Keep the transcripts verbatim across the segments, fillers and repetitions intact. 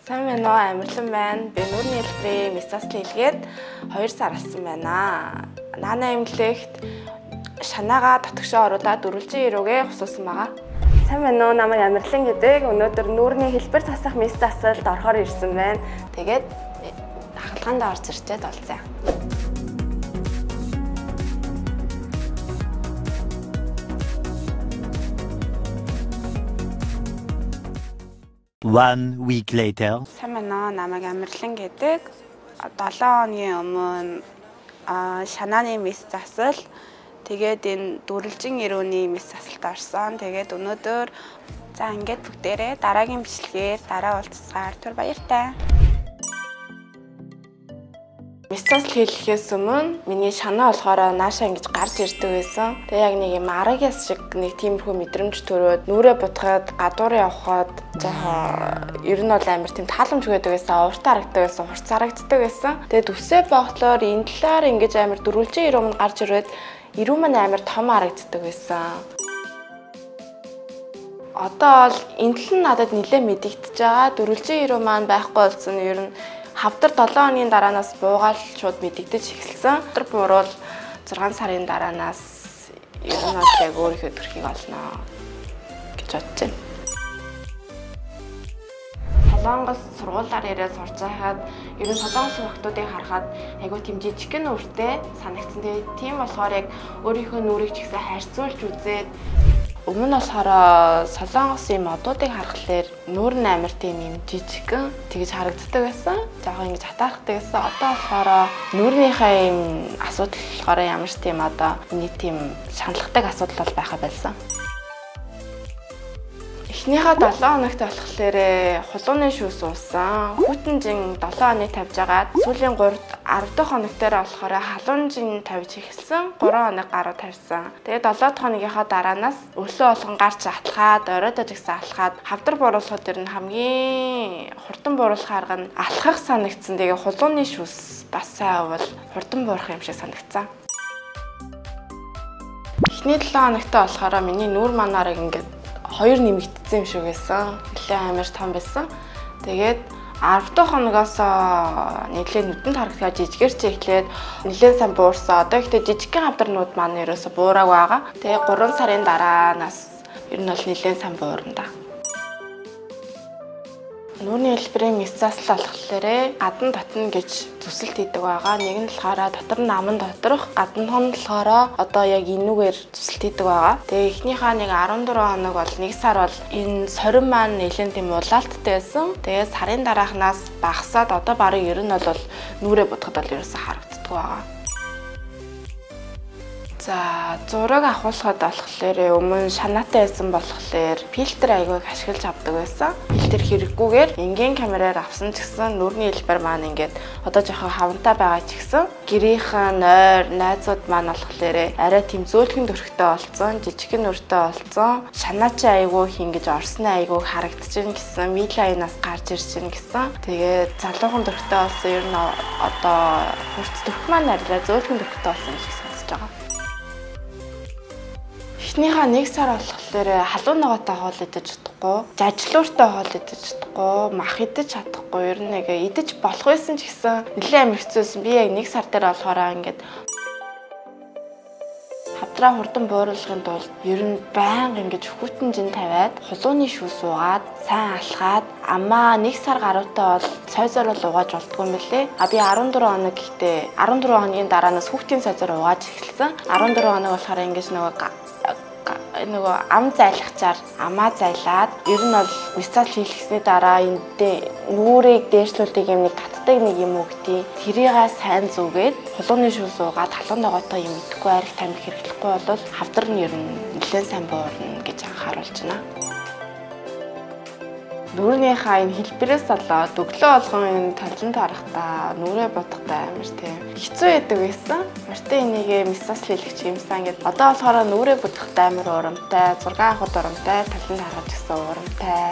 Сайн байна уу? Amirlin байна. Би нүрийн хэлбэрийн мессаст хийлгээд хоёр сар болсон байна. Нана эмнэлэгт шанаага татгшоо оруулаад дөрвөлжин ирүүгээ хусуулсан байгаа. Сайн байна уу? Намайг Amirlin гэдэг. Өнөөдөр нүрийн хэлбэр засах мессасталд орохоор ирсэн байна. Тэгээд хагалгаанд орж ирчээд олцсон. One week later. Сайн байна уу? Намайг Amirlin гэдэг. долоо хоногийн өмнө шанааны месс засал, тэгээд энэ дөрвөлжин ирүүний месс засалд орсон. Тэгээд өнөөдөр за ингээд бүгдээрээ дараагийн бичлэгээр дараа уулзсаар түр баяртай. Мессас хийлгэхээс өмнө миний шанаа болохоор наашаа ингэж гарч ирдэг байсан. Тэгээ яг нэг юм арагяс шиг нэг тиймэрхүү мэдрэмж төрөөд нүрээ бутгаад гадуур явхад жоохон ер нь бол амар тийм тааламж өгдөг байсан, урт харагддаг байсан, хурц харагддаг байсан. Тэгээд үсээ боохлоор энэ талаар ингэж амар дөрвөлжин ирүү өмнө гарч ирээд ирүү маань амар том харагддаг байсан. Одоо бол энэ тал нь надад нэлээд мэдэгдэж байгаа. Дөрвөлжин ирүү маань байхгүй болсон ер нь хавдар долоо хоногийн дараанаас буугаал шууд мэдэгдэж эхэлсэн. Хавдар буурал зургаан сарын дараанаас ер нь бол яг өөрийнхөө төрхийг олно гэж бодож байна. Солонгос сургуулиар ирээд сурч байхад ер нь солонгос хүүхдүүдийг харахад айгүй тийм жижигхэн нүртэй санагдсан. Тэгээд тийм болохоор яг өөрийнхөө нүрийг ч ихсэн харьцуулж үзээд өмнө нь болохоор солонгосын модуудыг харахад нүур нь амар тийм юм жижигхэн тэгж харагддаг байсан. Жаахан ингэж хатаархдаг байсан. Одоо болохоор нүрийнхээ юм асуудал болохоор ямар ч тийм одоо нэг тийм шаналгадаг асуудал бол байха байсан. Эхнийхээ долоо хоногт болохоор хулууны шүүс уусан. Хүйтэнжин долоо хоног тавьж агаад сүүлийн гурав дахь хоног дээр болохоор халуун жин тавьж эхэлсэн. гурван хоног гаруй тавьсан. Тэгээд долоо дахь хоногийнхаа дараанаас өглөө болгон гарч атлахаад, оройдоо ч гэсэн атлахаад, хавдар бууруулахад тэр нь хамгийн хурдан бууруулах арга нь алхах санагдсан. Тэгээд хулууны шүүс бас сайн бол хурдан буурах юм шиг санагдсан. Эхний долоо хоногт болохоор миний нүур манаарыг ингээд хоёр нэмэгдсэн юм шиг байсан. Нэлээд амар том байсан. Тэгээд арав дахь хоногоос нэлээд нүдэнд харагдаад жижигээр ч эхлээд нэлээд сайн буурсан. Одоо ихтэй жижигхэн хавдарнууд маань ерөөсө буураагүй байгаа. Тэгээд гурван сарын дараанаас ер нь бол нэлээд сайн буурна да. Нүрийн хэлбэрийн месс засал болохоор гадна дотно гэж зүсэлт хийдэг байгаа. Нэг нь болохоор дотор нь аман доторх, гаднах нь болохоор одоо яг энүүгээр зүсэлт хийдэг байгаа. Тэгээ эхнийхээ нэг арван дөрвөн хоног бол нэг сар бол энэ сорин маань нэлээд тийм улаалттай байсан. Тэгээ сарын дараахнаас багасаад одоо барыг ер нь бол нүрээ будахад бол ерөөсө харагддаг байгаа. За зураг авахлахад болохоор өмнө шанаатай байсан болохоор фильтр айгүйг ашиглаж авдаг байсан. Фильтр хэрэггүйгээр энгийн камераар авсан ч гэсэн нүрийн хэлбэр маань ингээд одоо жоохон хавантай байгаа ч гэсэн гэрийнхэн нойр, найзууд маань болохоор арай тийм зөөлхөн төрхтэй болсон, жижигхэн нүртэй болсон. Шанаач айгүй хингэж орсны айгүйг харагдчихна гэсэн, милайнаас гарч ирж байна гэсэн. Тэгээд залуухан төрхтэй болсон ер нь одоо хурц төрх маань арай зөөлхөн төрхтэй болсон юм шиг сонсож байгаа. Эхнийхээ нэг сар болохоор халуун ногоотой хоол идэж чадахгүй, жажлууртай хоол идэж чадахгүй, мах идэж чадахгүй, ер нь нэг идэж болох байсан ч гэсэн нэлээд амар хэцүүсэн. Би яг нэг сар дээр болохоор ингээд хавдраа хурдан бууруулахын тулд ер нь байнга ингэж хүйтэнжин тавиад, хулууны шүүс уугаад, сайн алхаад, амаа нэг сар гаруйтай бол сой зор бол угааж болдгоо юм лээ. А би арван дөрвөн хоног гэхдээ арван дөрвөн хоногийн дараанаас хүүхдийн сой зор угааж эхэлсэн. арван дөрвөн хоног болохоор ингэж нөгөө нөгөө ам зайлахчаар амаа зайлаад ер нь бол мессаж хийлгэсний дараа энэ нүрийг дээшлүүлдэг юм нэг татдаг нэг юм уу гэдэг тэрийгээ сайн зүгээд хулууны шүүс уугаад халуун ногоотой юм идэхгүй арих тамхи хэрэглэхгүй бол хавдар нь ер нь нэлээд сайн буурна гэж анхааруулж байна. Нүрийнхаа энэ хэлбэрээс болоод өглөө болгон энэ талент харахтаа нүрээ бодохтаа амар тийм хэцүү байдаг байсан. Мөртөө энийгээ мессаж хийлгэж юмсан гэдэг. Одоо болохоор нүрээ бодохтаа амар урамтай, зураг авахд урамтай, талент харах гэсэн урамтай.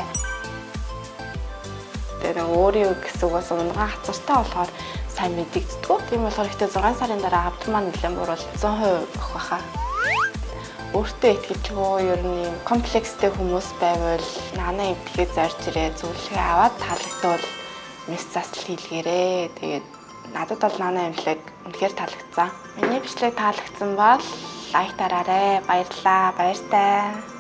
Тэр өөрийн гэсэн угаас унган хацартай болохоор сайн мэдэгддэг. Тийм болохоор ихтэй зургаан сарын дараа хавд маань нэлээд буурал зуун хувь өгөх баха. Өөртөө итгэжгүй ер нь юм комплекстэй хүмүүс байвал нана эвдэхээ зарж ирээ зөвлөгөө аваад таалагдвал месс засал хийлгээрэй. Тэгээд надад бол нана имлэг үнэхээр таалагдсан. Миний бичлэг таалагдсан бол лайк дараарай. Баярлалаа. Баяртай.